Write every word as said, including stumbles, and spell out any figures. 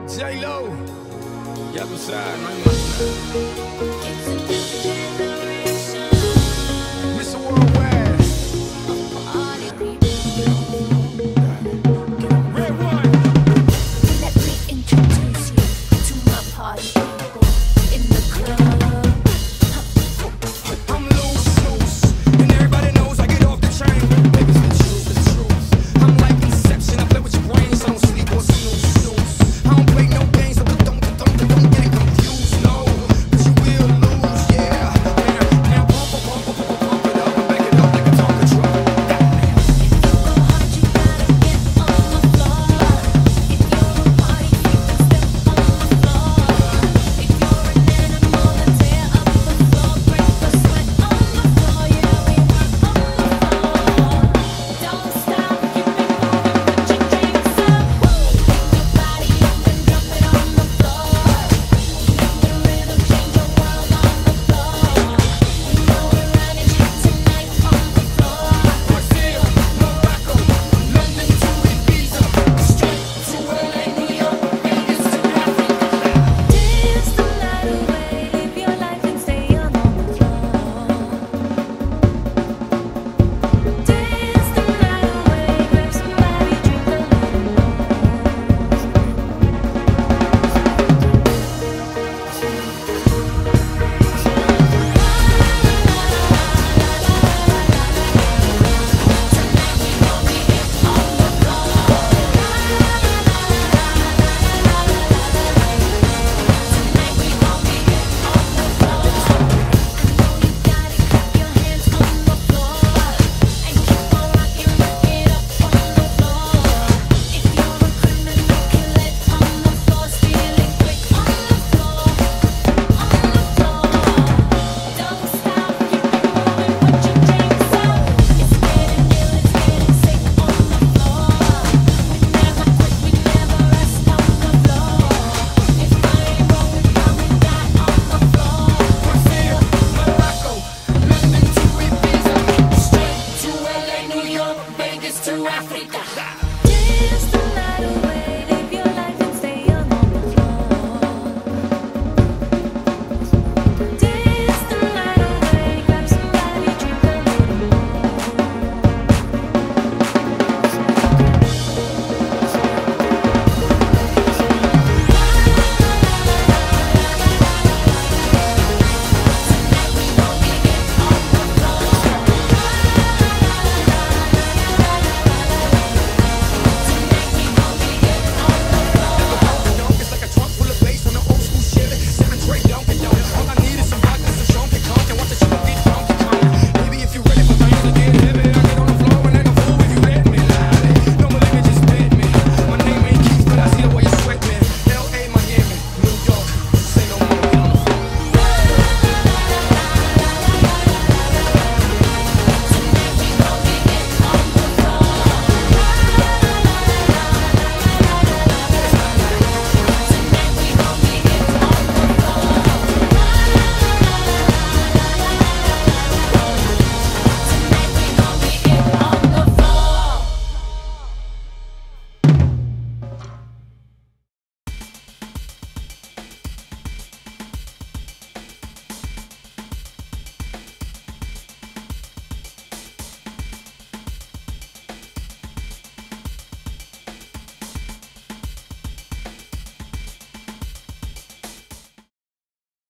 J-Lo, ya tú sabes, no hay más nada. mister Worldwide. Red one. Let me introduce you to my party people in the club. I'm loose, loose, and everybody knows I get off the train. Baby, it's the truth, it's the truth. I'm like Inception, I play with your brains, I don't sleep or snooze, snooze. I don't play no games, so don't, don't, don't, don't get it confused, no. Cause you will lose, yeah. Now, now pump, pump, pump, pump, pump it up and back it up like a Tonka truck. To Africa.